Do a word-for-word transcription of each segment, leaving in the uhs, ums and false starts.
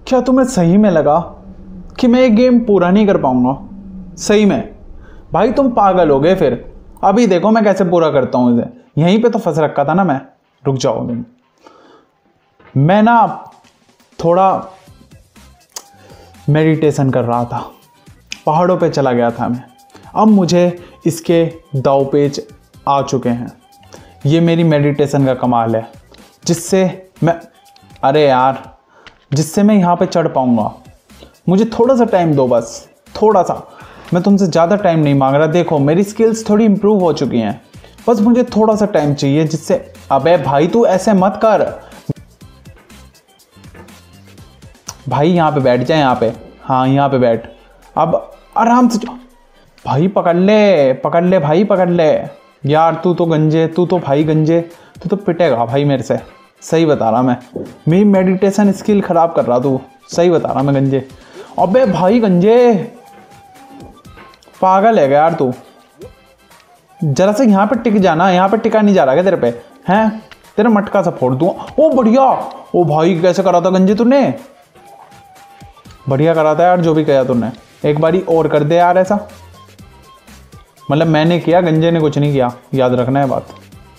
क्या तुम्हें सही में लगा कि मैं ये गेम पूरा नहीं कर पाऊंगा? सही में भाई तुम पागल हो गए। फिर अभी देखो मैं कैसे पूरा करता हूँ इसे। यहीं पे तो फंस रखा था ना मैं। रुक जाओ तुम। मैं ना थोड़ा मेडिटेशन कर रहा था, पहाड़ों पे चला गया था मैं। अब मुझे इसके दाव पेच आ चुके हैं। ये मेरी मेडिटेशन का कमाल है जिससे मैं अरे यार जिससे मैं यहाँ पे चढ़ पाऊँगा। मुझे थोड़ा सा टाइम दो, बस थोड़ा सा। मैं तुमसे ज़्यादा टाइम नहीं मांग रहा। देखो मेरी स्किल्स थोड़ी इम्प्रूव हो चुकी हैं, बस मुझे थोड़ा सा टाइम चाहिए जिससे। अबे भाई तू ऐसे मत कर भाई, यहाँ पे बैठ जाए। यहाँ पे, हाँ यहाँ पे बैठ। अब आराम से भाई पकड़ ले, पकड़ ले भाई, पकड़ ले। यार तू तो गंजे, तू तो भाई गंजे, तू तो पिटेगा भाई मेरे से। सही बता रहा मैं, मेरी मेडिटेशन स्किल ख़राब कर रहा तू। सही बता रहा मैं गंजे। अबे भाई गंजे, पागल है यार तू। जरा से यहाँ पे टिक जाना। यहाँ पे टिका नहीं जा रहा क्या तेरे पे? हैं तेरा मटका सा फोड़ दूँ। ओ बढ़िया। ओ भाई कैसे करा था गंजे तूने? बढ़िया करा था यार जो भी किया तूने। एक बारी और कर दे यार ऐसा। मतलब मैंने किया, गंजे ने कुछ नहीं किया, याद रखना है बात।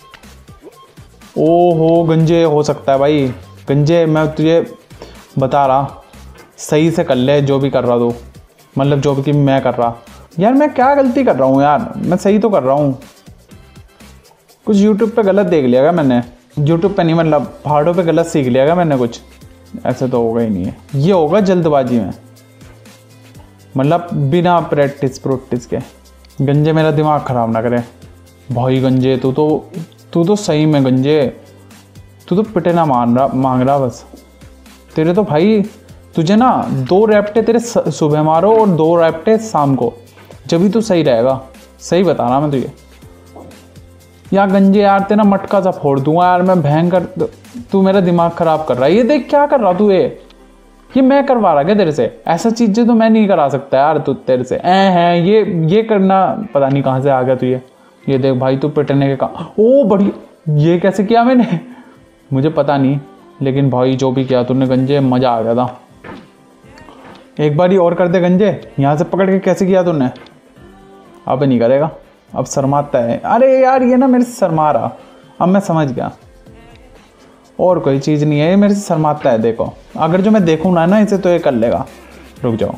ओहो गंजे हो सकता है भाई। गंजे मैं तुझे बता रहा, सही से कर ले जो भी कर रहा तू। मतलब जो भी मैं कर रहा। यार मैं क्या गलती कर रहा हूँ यार? मैं सही तो कर रहा हूँ। कुछ यूट्यूब पे गलत देख लिया क्या मैंने? यूट्यूब पे नहीं, मतलब पहाड़ों पे गलत सीख लिया क्या मैंने कुछ? ऐसे तो होगा ही नहीं है। ये होगा जल्दबाजी में, मतलब बिना प्रैक्टिस प्रोक्टिस के। गंजे मेरा दिमाग ख़राब ना करे भाई। गंजे तू तो तू तो सही में गंजे, तू तो पिटे ना मान रहा मांग रहा बस। तेरे तो भाई तुझे ना दो रैप्टे तेरे सुबह मारो और दो रैप्टे शाम को, जब भी तू सही रहेगा। सही बता रहा मैं तुझे। यार गंजे यार तेरा मटका सा फोड़ दूंगा यार मैं भयंकर। तू मेरा दिमाग ख़राब कर रहा है। ये देख क्या कर रहा तू? ये ये मैं करवा रहा क्या तेरे से? ऐसा चीज़ें तो मैं नहीं करा सकता यार तू तेरे से। ऐ है ये ये करना पता नहीं कहाँ से आ गया तुझे। ये देख भाई तू पिटने के काम। ओ बढ़िया। ये कैसे किया मैंने? मुझे पता नहीं, लेकिन भाई जो भी किया तूने गंजे मज़ा आ गया था। एक बार ही और कर दे गंजे। यहाँ से पकड़ के कैसे किया तूने? अब नहीं करेगा, अब शर्माता है। अरे यार ये ना मेरे से शर्मा रहा। अब मैं समझ गया, और कोई चीज़ नहीं है, ये मेरे से शर्माता है। देखो अगर जो मैं देखूँ ना ना इसे तो ये कर लेगा। रुक जाओ,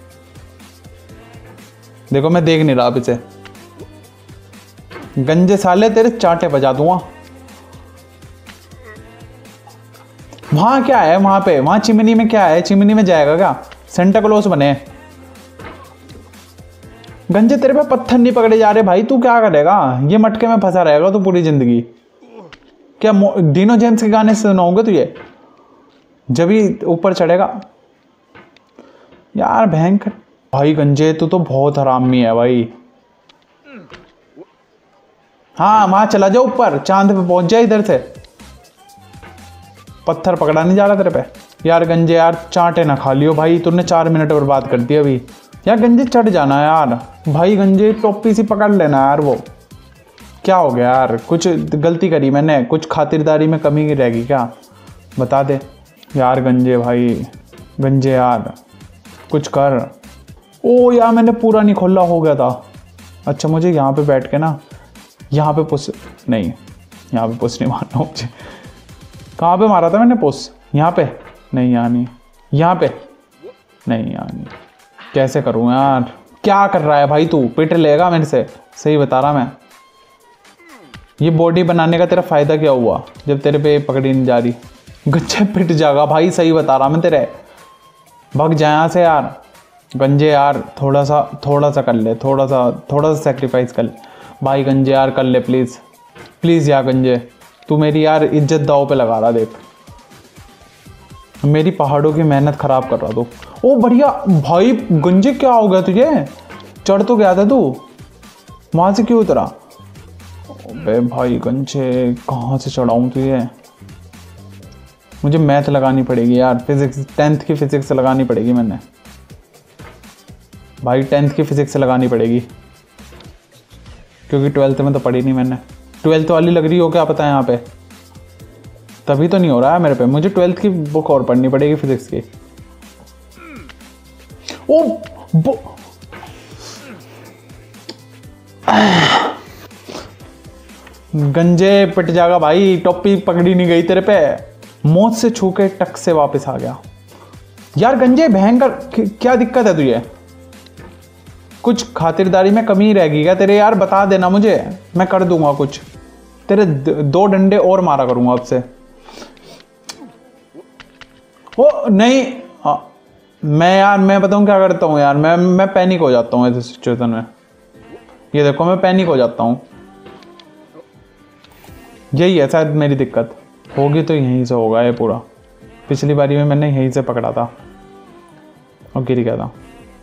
देखो मैं देख नहीं रहा अब इसे। गंजे साले तेरे चांटे बजा दूंगा। वहां क्या है? वहां पे वहां चिमनी में क्या है? चिमनी में जाएगा क्या? सेंटा क्लॉज बने। गंजे तेरे पे पत्थर नहीं पकड़े जा रहे भाई, तू क्या करेगा? ये मटके में फंसा रहेगा तू पूरी जिंदगी। क्या डीनो जेम्स के गाने सुनाओगे तुझे जब भी ऊपर चढ़ेगा? यार भयंकर भाई गंजे तू तो बहुत हरामी है भाई। हाँ वहां चला जाओ ऊपर, चांद पे पहुंच जाए। इधर से पत्थर पकड़ा नहीं जा रहा तेरे पे। यार गंजे यार चांटे ना खा लियो भाई, तूने चार मिनट बर्बाद कर दिया अभी। यार गंजे चढ़ जाना यार भाई। गंजे टोपी सी पकड़ लेना यार। वो क्या हो गया यार? कुछ गलती करी मैंने? कुछ खातिरदारी में कमी रहेगी क्या? बता दे यार गंजे भाई। गंजे यार कुछ कर। ओ यार मैंने पूरा नहीं खोला, हो गया था। अच्छा मुझे यहाँ पे बैठ के ना, यहाँ पे पुश नहीं, यहाँ पे पुश नहीं मारना मुझे। कहाँ पे मारा था मैंने पुश? यहाँ पे नहीं, यहाँ नहीं, यहाँ पे नहीं, यहाँ नहीं। कैसे करूँ यार? क्या कर रहा है भाई तू? पिट लेगा मेरे से। सही बता रहा मैं। ये बॉडी बनाने का तेरा फ़ायदा क्या हुआ जब तेरे पे पकड़ी नहीं जा रही? गंजे पिट जाएगा भाई। सही बता रहा मैं तेरे। भाग जा यहाँ से यार गंजे। यार थोड़ा सा थोड़ा सा कर ले, थोड़ा सा थोड़ा सा सेक्रीफाइस कर ले भाई। गंजे यार कर ले प्लीज़ प्लीज़ यार गंजे। तू मेरी यार इज्जत दाव पे लगा रहा। देख मेरी पहाड़ों की मेहनत ख़राब कर रहा तू। ओ बढ़िया भाई गंजे क्या हो गया तुझे? चढ़ तो गया था तू, वहाँ से क्यों उतरा? अबे भाई गंजे कहाँ से चढ़ाऊँ तुझे? मुझे मैथ लगानी पड़ेगी यार, फिजिक्स टेंथ की फिजिक्स लगानी पड़ेगी मैंने भाई। टेंथ की फिजिक्स लगानी पड़ेगी क्योंकि ट्वेल्थ में तो पढ़ी नहीं मैंने। ट्वेल्थ वाली लग रही हो क्या पता है यहाँ पे? तभी तो नहीं हो रहा है मेरे पे। मुझे ट्वेल्थ की बुक और पढ़नी पड़ेगी फिजिक्स की। ओ बो... गंजे पिट जाएगा भाई, टोपी पकड़ी नहीं गई तेरे पे, मौत से छू के टक से वापस आ गया। यार गंजे भयंकर, क्या दिक्कत है तुझे? कुछ खातिरदारी में कमी रहेगी क्या तेरे? यार बता देना मुझे, मैं कर दूंगा कुछ, तेरे दो डंडे और मारा करूंगा अब से। ओ नहीं आ, मैं यार मैं बताऊं क्या करता हूँ यार, मैं मैं पैनिक हो जाता हूँ ऐसे सिचुएशन में। ये देखो मैं पैनिक हो जाता हूँ, यही है शायद मेरी दिक्कत होगी, तो यहीं से होगा ये पूरा। पिछली बारी में मैंने यहीं से पकड़ा था और गिर गया था।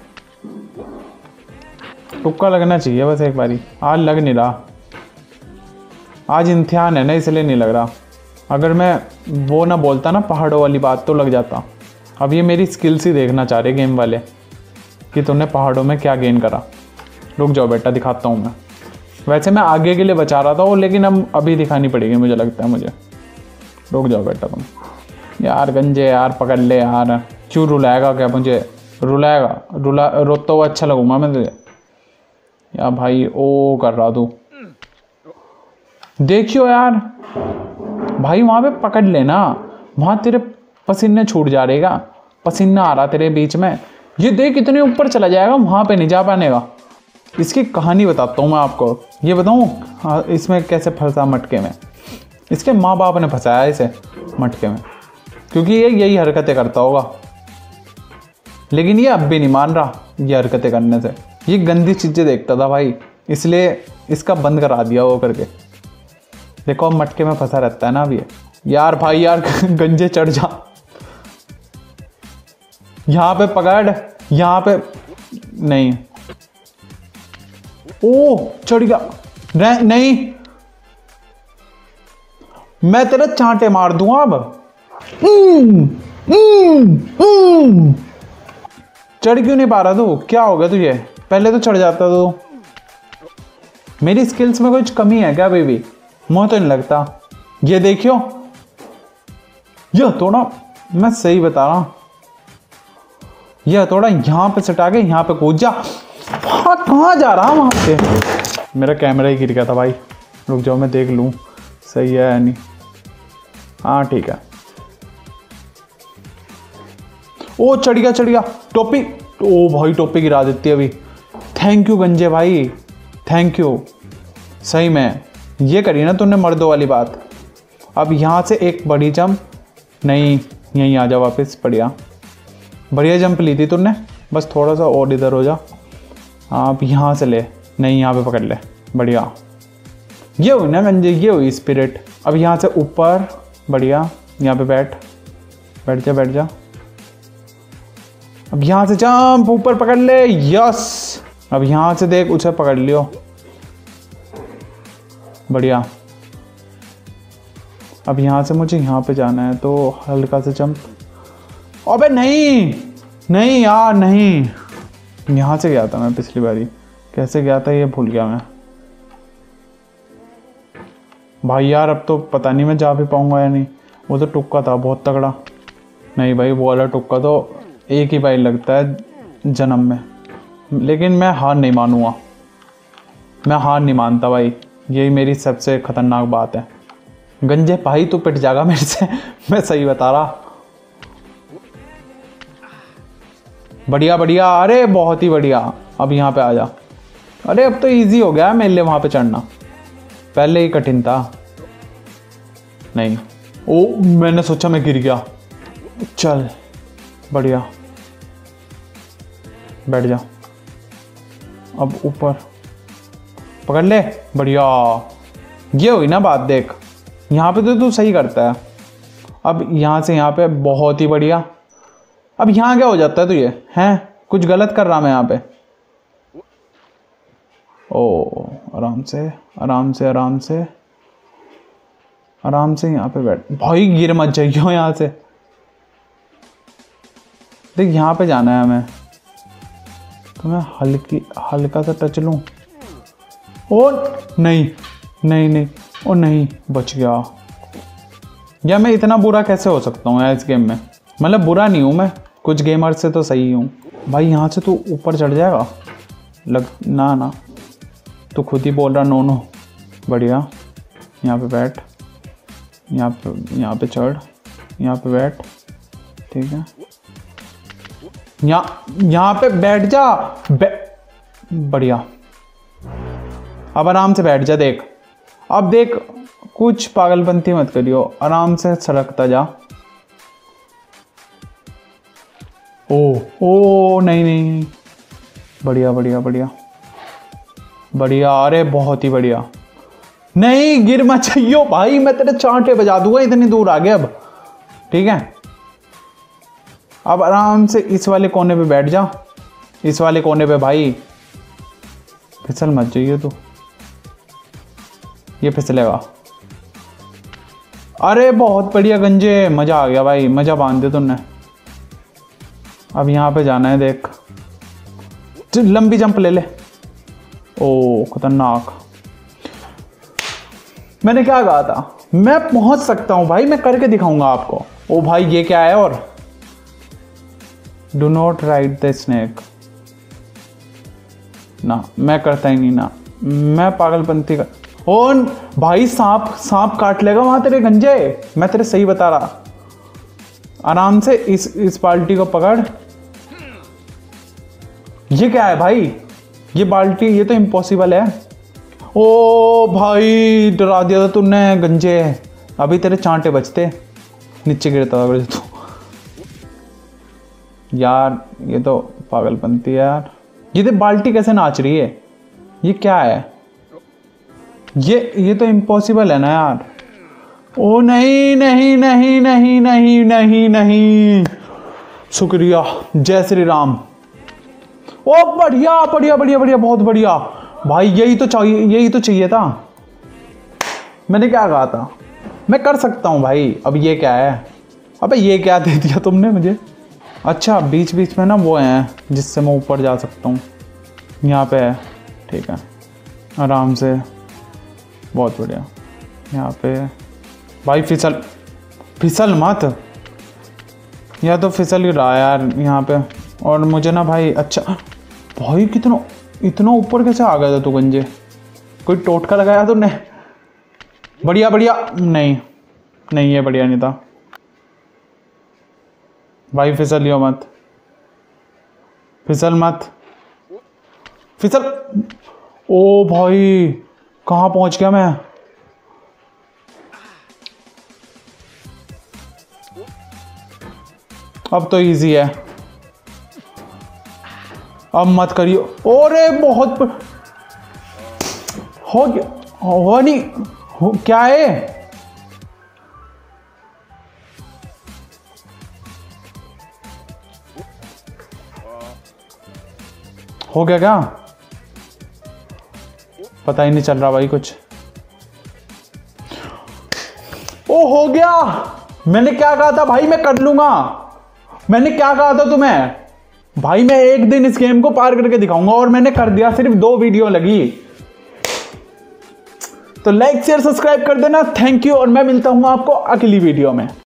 तुक्का लगना चाहिए बस एक बारी, आज लग नहीं रहा, आज इम्तिहान है ना इसलिए नहीं लग रहा। अगर मैं वो ना बोलता ना पहाड़ों वाली बात तो लग जाता। अब ये मेरी स्किल्स ही देखना चाह रहे गेम वाले कि तुमने पहाड़ों में क्या गेन करा। रुक जाओ बेटा दिखाता हूँ मैं, वैसे मैं आगे के लिए बचा रहा था वो, लेकिन अब अभी दिखानी पड़ेगी मुझे लगता है मुझे। रुक जाओ बेटा तुम यार, गंजे यार पकड़ ले यार। क्यों रुलाएगा क्या मुझे? रुलाएगा, रुला रोता हुआ अच्छा लगूंगा मैं तुझे या भाई? ओ कर रहा तू, देखियो यार भाई वहाँ पे पकड़ लेना, वहाँ तेरे पसीने छूट जा रहेगा, पसीना आ रहा तेरे बीच में। ये देख कितने ऊपर चला जाएगा, वहाँ पे नहीं जा पानेगा। इसकी कहानी बताता हूँ मैं आपको, ये बताऊँ हाँ, इसमें कैसे फंसा मटके में। इसके माँ बाप ने फंसाया इसे मटके में, क्योंकि ये यही हरकतें करता होगा, लेकिन ये अब भी नहीं मान रहा ये हरकतें करने से। ये गंदी चीज़ें देखता था भाई, इसलिए इसका बंद करा दिया वो करके। देखो अब मटके में फंसा रहता है ना अभी। यार भाई यार गंजे चढ़ जा, यहाँ पे पकड़, यहाँ पे नहीं। ओ चढ़ गया, नहीं मैं तेरा चांटे मार दूंगा अब। चढ़ क्यों नहीं पा रहा तू? क्या हो गया तुझे? पहले तो चढ़ जाता तू। मेरी स्किल्स में कुछ कमी है क्या बेबी? मुझे तो नहीं लगता। ये देखियो, यह थोड़ा मैं सही बता रहा हूं, यह थोड़ा यहां पे सटा के यहां पे कूद जा। हाँ कहाँ जा रहा वहां पे? मेरा कैमरा ही गिर गया था भाई, रुक जाओ मैं देख लूं सही है या नहीं। हाँ ठीक है। ओ चढ़ गया चढ़ गया, टोपी, ओ भाई टोपी गिरा देती है अभी। थैंक यू गंजे भाई, थैंक यू। सही में ये करी ना तूने मर्दों वाली बात। अब यहाँ से एक बड़ी जंप, नहीं यहीं आ जा वापस। बढ़िया बढ़िया जंप ली थी तूने, बस थोड़ा सा और इधर हो जा। आप यहाँ से ले, नहीं यहाँ पे पकड़ ले। बढ़िया, ये हुई ना गंजे, ये हुई स्पिरिट। अब यहाँ से ऊपर, बढ़िया यहाँ पे बैठ बैठ जा बैठ जा। अब यहाँ से जंप, ऊपर पकड़ ले, यस। अब यहाँ से देख, उसे पकड़ लियो, बढ़िया। अब यहाँ से मुझे यहाँ पे जाना है तो हल्का से जंप। अबे नहीं नहीं यार नहीं, यहाँ से गया था मैं पिछली बारी, कैसे गया था ये भूल गया मैं भाई। यार अब तो पता नहीं मैं जा भी पाऊंगा या नहीं। वो तो टुक्का था बहुत तगड़ा। नहीं भाई वो वाला टुक्का तो एक ही बार लगता है जन्म में, लेकिन मैं हार नहीं मानूंगा, मैं हार नहीं मानता भाई। यही मेरी सबसे खतरनाक बात है। गंजे भाई तू पिट जाएगा मेरे से, मैं सही बता रहा। बढ़िया बढ़िया, अरे बहुत ही बढ़िया। अब यहाँ पे आ जा। अरे अब तो इजी हो गया मेरे लिए वहाँ पे चढ़ना, पहले ही कठिन था। नहीं, ओ मैंने सोचा मैं गिर गया। चल बढ़िया, बैठ जा। अब ऊपर पकड़ ले, बढ़िया। ये हुई ना बात, देख यहाँ पे तो तू सही करता है। अब यहाँ से यहाँ पे बहुत ही बढ़िया। अब यहाँ क्या हो जाता है तुझे? हैं कुछ गलत कर रहा मैं यहाँ पे? ओ आराम से आराम से आराम से आराम से यहाँ पे बैठ भाई, गिर मत जाइयो यहाँ से। देख यहाँ पे जाना है हमें, तो मैं हल्की हल्का सा टच लूँ। ओ नहीं नहीं नहीं, ओ नहीं, बच गया। या मैं इतना बुरा कैसे हो सकता हूँ यार इस गेम में? मतलब बुरा नहीं हूँ मैं, कुछ गेमर से तो सही हूँ। भाई यहाँ से तू ऊपर चढ़ जाएगा लग ना ना, तू खुद ही बोल रहा नो नो। बढ़िया, यहाँ पे बैठ, यहाँ पे यहाँ पे चढ़, यहाँ पे बैठ, ठीक है। यहाँ यहाँ पे बैठ जा, बै... बढ़िया। अब आराम से बैठ जा। देख अब देख, कुछ पागलपंती मत करियो, आराम से सरकता जा। ओ ओ नहीं नहीं नहीं, बढ़िया बढ़िया बढ़िया बढ़िया, अरे बहुत ही बढ़िया। नहीं गिर मत चाहिए भाई, मैं तेरे चांटे बजा दूंगा, इतनी दूर आ गया अब, ठीक है। अब आराम से इस वाले कोने पे बैठ जा, इस वाले कोने पे भाई। फिसल मत जाइए तू, ये फिसलेगा। अरे बहुत बढ़िया गंजे, मजा आ गया भाई, मजा बांध दिया तुमने। अब यहाँ पे जाना है, देख लंबी जंप ले ले। ओ खतरनाक, मैंने क्या कहा था, मैं पहुंच सकता हूं भाई, मैं करके दिखाऊंगा आपको। ओ भाई ये क्या है, और do not ride the snake, ना मैं करता ही नहीं ना, मैं पागलपंती का। ओ भाई सांप सांप काट लेगा वहां तेरे गंजे, मैं तेरे सही बता रहा। आराम से इस इस बाल्टी को पकड़। ये क्या है भाई, ये बाल्टी, ये तो इम्पॉसिबल है। ओ भाई डरा दिया था तूने गंजे, अभी तेरे चांटे बचते, नीचे गिरता था तू। यार ये तो पागलपंती है यार। ये तो बाल्टी कैसे नाच रही है, ये क्या है, ये ये तो इम्पॉसिबल है ना यार। ओ नहीं नहीं नहीं नहीं नहीं नहीं नहीं, शुक्रिया, जय श्री राम। ओ बढ़िया बढ़िया बढ़िया बढ़िया, बहुत बढ़िया भाई, यही तो चाहिए, यही तो चाहिए था। मैंने क्या कहा था, मैं कर सकता हूँ भाई। अब ये क्या है, अबे ये क्या दे दिया तुमने मुझे। अच्छा बीच बीच में ना वो हैं जिससे मैं ऊपर जा सकता हूँ, यहाँ पे है, ठीक है, आराम से, बहुत बढ़िया। यहाँ पे भाई फिसल फिसल मत, या तो फिसल ही रहा है यार यहाँ पे। और मुझे ना भाई, अच्छा भाई कितना इतना ऊपर कैसे आ गया था तू गंजे, कोई टोटका लगाया तूने। बढ़िया बढ़िया, नहीं नहीं ये बढ़िया नहीं था भाई, फिसलियो मत, फिसल मत, फिसल। ओ भाई कहाँ पहुंच गया मैं। अब तो इजी है, अब मत करियो। ओरे बहुत प... हो गया, हो नहीं हो, क्या है, हो गया क्या, पता ही नहीं चल रहा भाई कुछ। ओ हो गया, मैंने क्या कहा था भाई, मैं कर लूंगा। मैंने क्या कहा था तुम्हें भाई, मैं एक दिन इस गेम को पार करके दिखाऊंगा, और मैंने कर दिया, सिर्फ दो वीडियो लगी। तो लाइक शेयर सब्सक्राइब कर देना, थैंक यू, और मैं मिलता हूं आपको अगली वीडियो में।